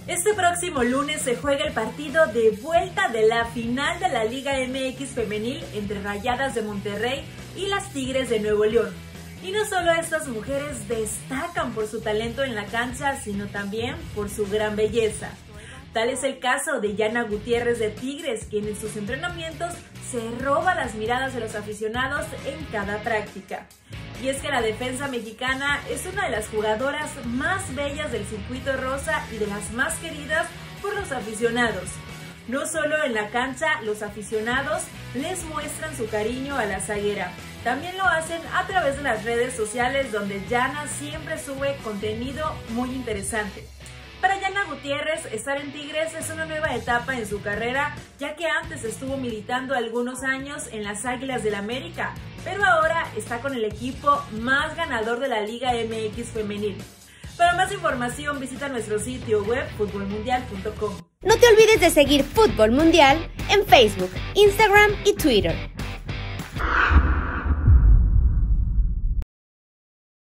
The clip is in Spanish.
Este próximo lunes se juega el partido de vuelta de la final de la Liga MX femenil entre Rayadas de Monterrey y las Tigres de Nuevo León. Y no solo estas mujeres destacan por su talento en la cancha, sino también por su gran belleza. Tal es el caso de Yana Gutiérrez de Tigres, quien en sus entrenamientos se roba las miradas de los aficionados en cada práctica. Y es que la defensa mexicana es una de las jugadoras más bellas del circuito rosa y de las más queridas por los aficionados. No solo en la cancha, los aficionados les muestran su cariño a la zaguera. También lo hacen a través de las redes sociales, donde Yana siempre sube contenido muy interesante. Para Yana Gutiérrez, estar en Tigres es una nueva etapa en su carrera, ya que antes estuvo militando algunos años en las Águilas del América, pero ahora está con el equipo más ganador de la Liga MX femenil. Para más información visita nuestro sitio web futbolmundial.com. No te olvides de seguir Fútbol Mundial en Facebook, Instagram y Twitter.